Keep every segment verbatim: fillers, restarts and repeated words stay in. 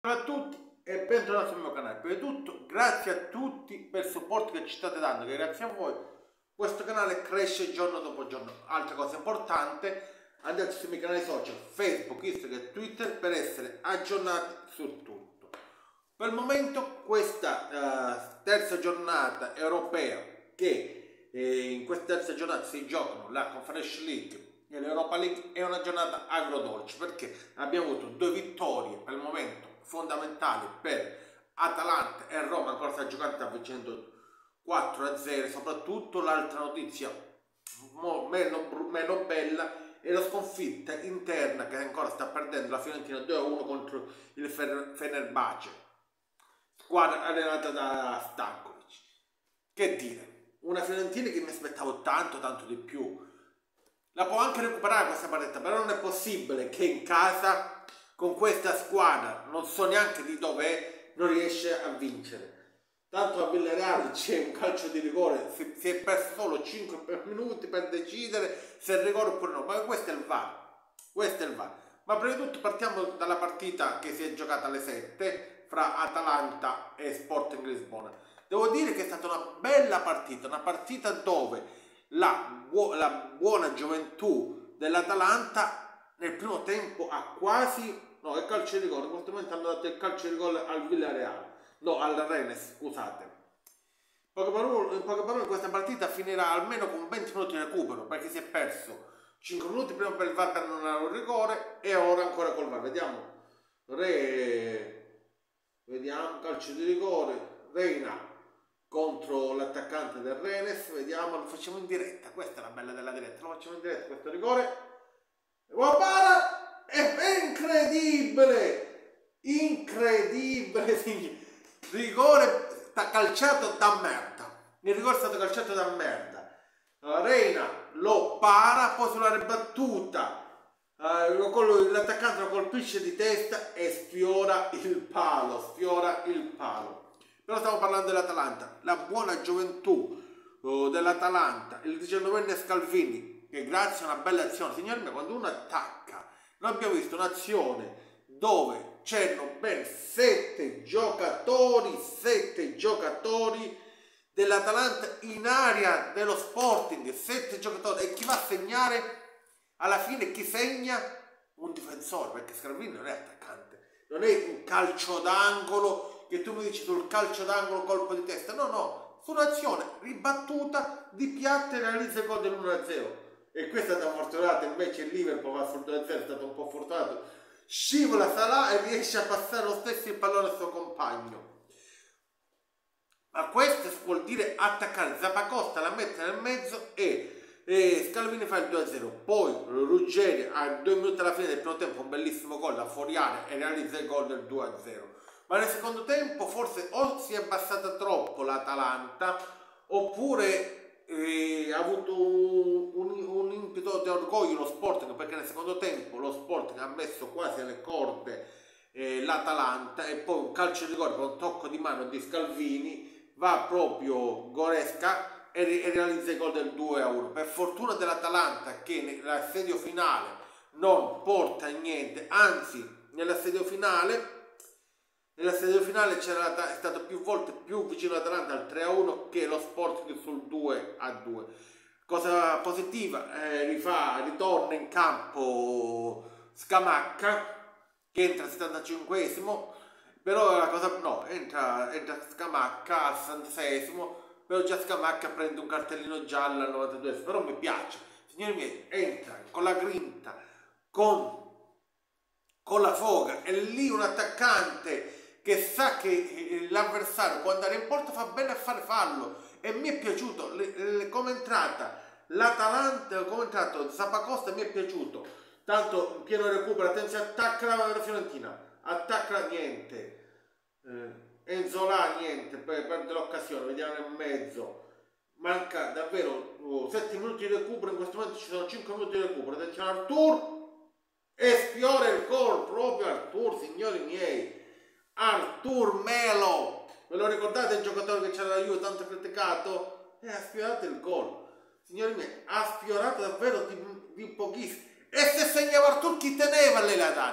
Ciao a tutti e bentornati sul mio canale. Prima di tutto, grazie a tutti per il supporto che ci state dando, che grazie a voi questo canale cresce giorno dopo giorno. Altra cosa importante, andate sui miei canali social Facebook, Instagram e Twitter per essere aggiornati su tutto. Per il momento questa uh, terza giornata europea, che eh, in questa terza giornata si giocano la Conference League e l'Europa League, è una giornata agrodolce perché abbiamo avuto due vittorie per il momento fondamentali per Atalanta e Roma. Ancora sta giocando, sta vincendo quattro a zero. Soprattutto l'altra notizia meno, meno bella è la sconfitta interna che ancora sta perdendo la Fiorentina due a uno contro il Fenerbahce, squadra allenata da Stankovic. Che dire, una Fiorentina che mi aspettavo tanto tanto di più. La può anche recuperare questa partita, però non è possibile che in casa con questa squadra, non so neanche di dove è, non riesce a vincere. Tanto a Villarreal c'è un calcio di rigore, si, si è perso solo cinque minuti per decidere se è rigore oppure no, ma questo è il V A R, questo è il V A R. Ma prima di tutto partiamo dalla partita che si è giocata alle sette fra Atalanta e Sporting Lisbona. Devo dire che è stata una bella partita, una partita dove la, bu la buona gioventù dell'Atalanta nel primo tempo ha quasi, no, è calcio di rigore, in questo momento hanno dato il calcio di rigore al Villarreal, no, al Rennes, scusate. In poche, parole, in poche parole questa partita finirà almeno con venti minuti di recupero, perché si è perso cinque minuti prima per il V A R per non avere un rigore e ora ancora col V A R. Vediamo, Re, vediamo, calcio di rigore, Reina contro l'attaccante del Rennes, vediamo, lo facciamo in diretta, questa è la bella della diretta, lo facciamo in diretta questo rigore. Guarda, è incredibile, incredibile, sì. Rigore calciato da merda, il rigore è stato calciato da merda. Reina lo para, poi sulla ribattuta uh, l'attaccante lo colpisce di testa e sfiora il palo, sfiora il palo. Però stiamo parlando dell'Atalanta, la buona gioventù uh, dell'Atalanta, il diciannovenne Scalvini, che grazie a una bella azione, signori miei, quando uno attacca, noi abbiamo visto un'azione dove c'erano ben sette giocatori, sette giocatori dell'Atalanta in area dello Sporting, sette giocatori, e chi va a segnare alla fine, chi segna? Un difensore, perché Scalvini non è attaccante, non è un calcio d'angolo che tu mi dici sul calcio d'angolo colpo di testa, no no, su un'azione ribattuta di Piatti realizza il gol dell'uno a zero. E questa è stata fortunata, invece il Liverpool va sul due a zero, è stato un po' fortunato, scivola Salah e riesce a passare lo stesso il pallone al suo compagno. Ma questo vuol dire attaccare, Zappacosta la mette nel mezzo e, e Scalvini fa il due a zero. Poi Ruggeri a due minuti alla fine del primo tempo un bellissimo gol da fuori area e realizza il gol del due a zero. Ma nel secondo tempo forse o si è abbassata troppo l'Atalanta oppure Eh, ha avuto un, un, un impeto di orgoglio lo Sporting, perché nel secondo tempo lo Sporting ha messo quasi alle corde eh, l'Atalanta e poi un calcio di rigore con un tocco di mano di Scalvini va proprio Goresca e, e realizza il gol del due a uno. Per fortuna dell'Atalanta che nell'assedio finale non porta niente, anzi nell'assedio finale Nell'assedio finale c'era è stato più volte più vicino all'Atalanta al tre a uno che lo Sporting sul due a due. Cosa positiva, eh, rifà, ritorna in campo Scamacca che entra al settantacinquesimo, però la cosa no, entra, entra Scamacca al sessantaseiesimo, però già Scamacca prende un cartellino giallo al novantaduesimo, però mi piace, signori miei, entra con la grinta, con, con la foga, e lì un attaccante che sa che l'avversario può andare in porta fa bene a fare fallo, e mi è piaciuto le, le, come è entrata l'Atalanta, come è entrato Zappacosta, mi è piaciuto tanto in pieno recupero, attenzione, attacca la Fiorentina, attacca niente, eh, Enzola niente, perde l'occasione, vediamo nel mezzo, manca davvero oh, sette minuti di recupero, in questo momento ci sono cinque minuti di recupero, attenzione Artur e sfiora il gol, proprio Artur, signori miei, Artur Melo, ve lo ricordate il giocatore che c'era la Juve tanto criticato? E ha sfiorato il gol, signori miei, ha sfiorato davvero di, di pochissimo, e se segnava Artur chi teneva lei la Dani?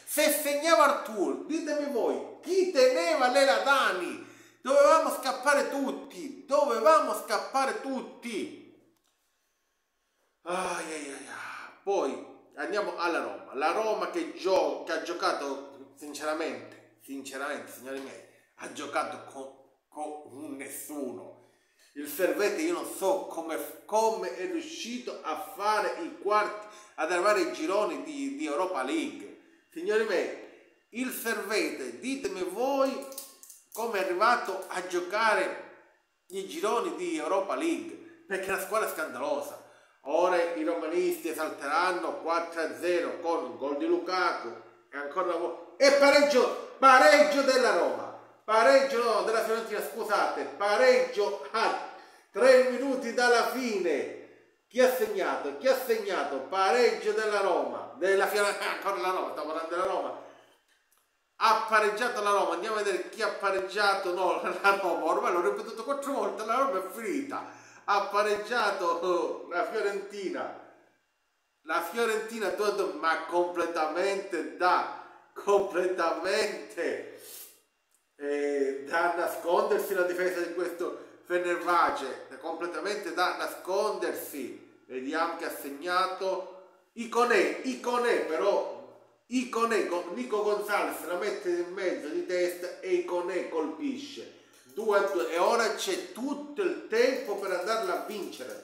Se segnava Artur, ditemi voi, chi teneva le Ladani? Dovevamo scappare tutti, dovevamo scappare tutti. Ai, ai, ai. Poi andiamo alla Roma. La Roma che, gio che ha giocato, sinceramente, sinceramente, signori miei, ha giocato con, con un nessuno. Il Servette io non so come, come è riuscito a fare i quarti, ad arrivare ai gironi di, di Europa League. Signori miei, il Servette, ditemi voi come è arrivato a giocare i gironi di Europa League, perché è una squadra scandalosa. Ora i romanisti esalteranno quattro a zero con un gol di Lukaku e ancora una volta e pareggio, pareggio della Roma. Pareggio no, della Fiorentina, scusate, pareggio a tre minuti dalla fine. Chi ha segnato? Chi ha segnato? Pareggio della Roma, della Fiorentina, ancora la Roma, stiamo parlando della Roma. Ha pareggiato la Roma, andiamo a vedere chi ha pareggiato, no, la Roma, ormai l'ho ripetuto quattro volte, la Roma è finita. Ha pareggiato la Fiorentina, la Fiorentina, ma completamente da, completamente Eh, da nascondersi la difesa di questo Fenerbahce, completamente da nascondersi. Vediamo che ha segnato Iconé, Iconé però Iconé, Nico Gonzalez la mette in mezzo di testa e Iconé colpisce due a due e ora c'è tutto il tempo per andarla a vincere.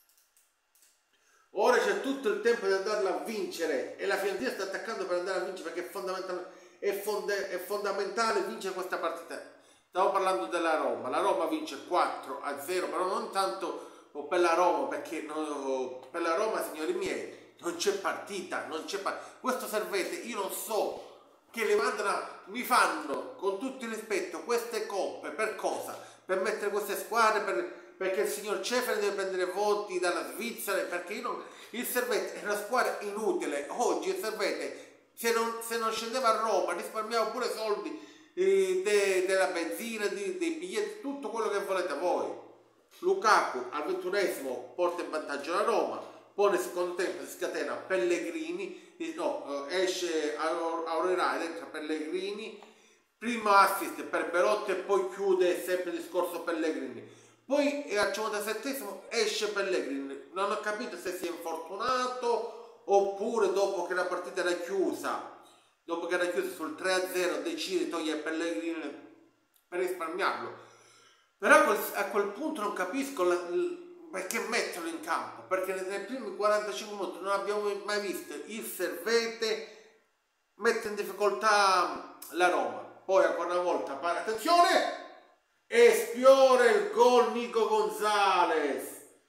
Ora c'è tutto il tempo per andarla a vincere e la Fiorentina sta attaccando per andare a vincere perché è fondamentale. È, fonde, è fondamentale vincere questa partita. Stavo parlando della Roma, la Roma vince quattro a zero, però non tanto per la Roma, perché no, per la Roma, signori miei, non c'è partita, non c'è partita. Questo Servette, io non so che le mandano, mi fanno, con tutto il rispetto, queste coppe, per cosa? Per mettere queste squadre, per, perché il signor Cefere deve prendere voti dalla Svizzera, perché io non, il Servette è una squadra inutile. Oggi il Servette, Se non, se non scendeva a Roma, risparmiava pure soldi eh, de, della benzina, de, dei biglietti, tutto quello che volete voi. Lukaku al ventunesimo porta in vantaggio la Roma, poi nel secondo tempo si scatena Pellegrini, no, esce Aurora ed entra Pellegrini, primo assist per Belotti e poi chiude sempre il discorso Pellegrini. Poi al cinquantasettesimo esce Pellegrini, non ho capito se si è infortunato oppure dopo che la partita era chiusa, dopo che era chiusa sul tre a zero decide di togliere Pellegrini per risparmiarlo. Però a quel, a quel punto non capisco la, il, perché metterlo in campo, perché nei primi quarantacinque minuti non abbiamo mai visto il Servette mettere in difficoltà la Roma. Poi ancora una volta, attenzione, e sfiora il gol Nico Gonzalez.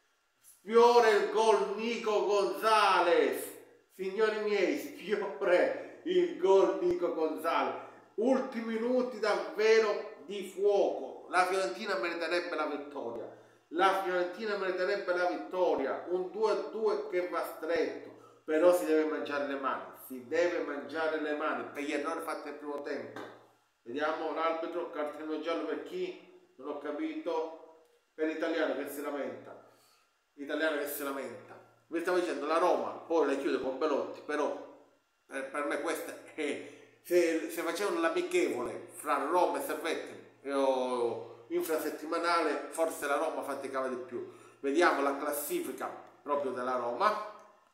Sfiora il gol Nico Gonzalez, signori miei, sfiora il gol Nico Gonzalez. Ultimi minuti davvero di fuoco. La Fiorentina meriterebbe la vittoria. La Fiorentina meriterebbe la vittoria. Un due a due che va stretto, però si deve mangiare le mani. Si deve mangiare le mani per gli errori fatti al primo tempo. Vediamo l'arbitro, cartellino giallo per chi? Non ho capito. Per l'italiano che si lamenta. L'italiano che si lamenta. Vi stavo dicendo la Roma, poi la chiude con Belotti, però per, per me questa è, se, se facevano l'amichevole fra Roma e Servette o infrasettimanale, forse la Roma faticava di più. Vediamo la classifica proprio della Roma,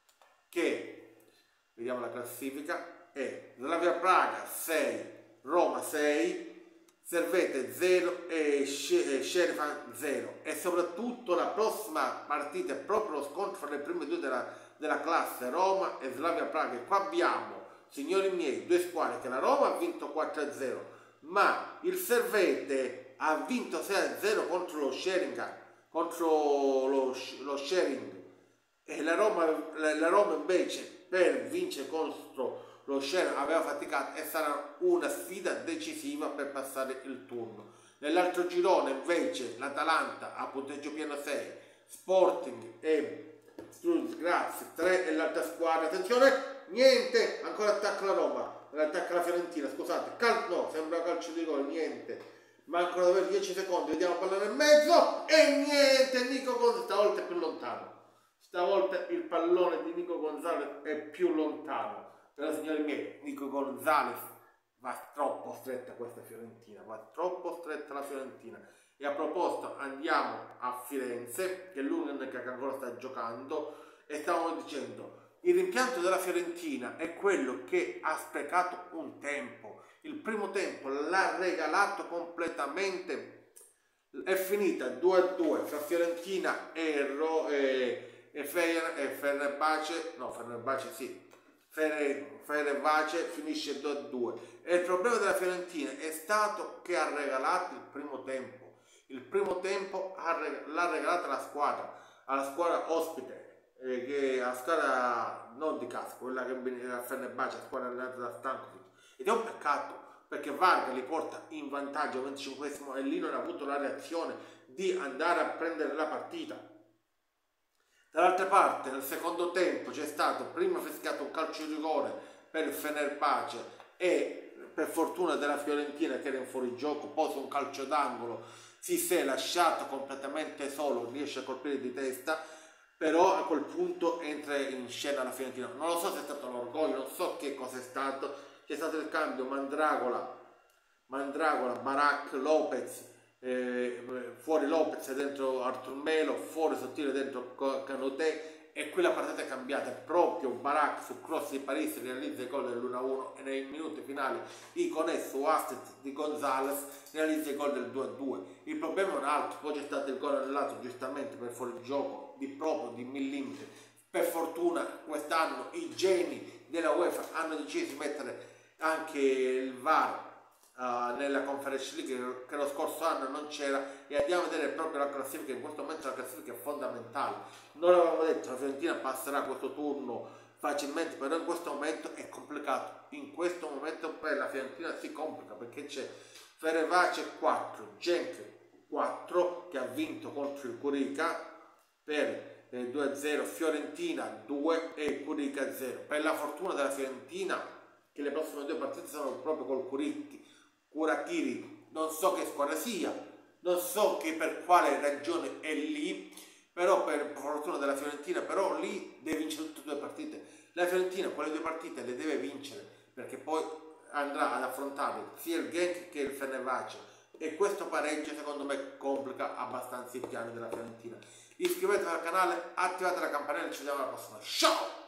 che vediamo la classifica è Slavia Praga sei, Roma sei, Servette zero e Sheriff zero, e soprattutto la prossima partita è proprio lo scontro fra le prime due della, della classe, Roma e Slavia Praga. E qua abbiamo, signori miei, due squadre che la Roma ha vinto quattro a zero, ma il Servette ha vinto sei a zero contro lo Sheringham, contro lo, lo Shering, e la Roma, la, la Roma invece per vincere contro lo Sheriff aveva faticato e sarà una sfida decisiva per passare il turno. Nell'altro girone invece l'Atalanta a punteggio pieno sei, Sporting e Sturz Graz tre e l'altra squadra, attenzione, niente, ancora attacca la Roma, attacca la Fiorentina, scusate, Cal no, sembra calcio di gol, niente, mancano davvero dieci secondi, vediamo pallone in mezzo e niente, Nico Gonzalez stavolta è più lontano, stavolta il pallone di Nico Gonzalez è più lontano. Però signori miei, Nico Gonzalez va troppo stretta questa Fiorentina, va troppo stretta la Fiorentina. E a proposito, andiamo a Firenze, che è l'unica che ancora sta giocando, e stavamo dicendo, il rimpianto della Fiorentina è quello che ha sprecato un tempo. Il primo tempo l'ha regalato completamente, è finita due a due fra Fiorentina e, Ro, e, e, Fer, e Fenerbahce, no Fenerbahce sì, Fenerbahce finisce due a due. E il problema della Fiorentina è stato che ha regalato il primo tempo. Il primo tempo l'ha regalata la squadra, alla squadra ospite, eh, che a squadra non di casa, quella che era Fenerbahce, la squadra allenata da Stankovic. Ed è un peccato, perché Varga li porta in vantaggio al venticinquesimo e lì non ha avuto la reazione di andare a prendere la partita. Dall'altra parte, nel secondo tempo c'è stato prima fischiato un calcio di rigore per il Fenerbahce e per fortuna della Fiorentina che era in fuorigioco, poi su un calcio d'angolo si si è lasciato completamente solo, riesce a colpire di testa, però a quel punto entra in scena la Fiorentina. Non lo so se è stato l'orgoglio, non so che cosa è stato, c'è stato il cambio Mandragola, Mandragola, Barak, Lopez, eh, fuori Lopez e dentro Artur Melo, fuori Sottile dentro Canoté, e qui la partita è cambiata. Proprio Barak su cross di Paris realizza il gol dell'uno a uno e nei minuti finali Iconé su assist di Gonzalez realizza il gol del due a due. Il problema è un altro, poi c'è stato il gol annullato giustamente per fuorigioco di proprio di millimetri. Per fortuna quest'anno i geni della UEFA hanno deciso di mettere anche il V A R Uh, nella Conference League che lo scorso anno non c'era, e andiamo a vedere proprio la classifica. In questo momento la classifica è fondamentale. Noi avevamo detto la Fiorentina passerà questo turno facilmente, però in questo momento è complicato. In questo momento per la Fiorentina si complica perché c'è Fenerbahce quattro, Genk quattro che ha vinto contro il Curica per eh, due a zero, Fiorentina due e Curica zero. Per la fortuna della Fiorentina che le prossime due partite sono proprio col Curicchi Curachiri, non so che squadra sia, non so che per quale ragione è lì, però per fortuna della Fiorentina, però lì deve vincere tutte e due le partite. La Fiorentina quelle due partite le deve vincere, perché poi andrà ad affrontare sia il Genk che il Fenerbahce, e questo pareggio secondo me complica abbastanza i piani della Fiorentina. Iscrivetevi al canale, attivate la campanella e ci vediamo alla prossima. Ciao!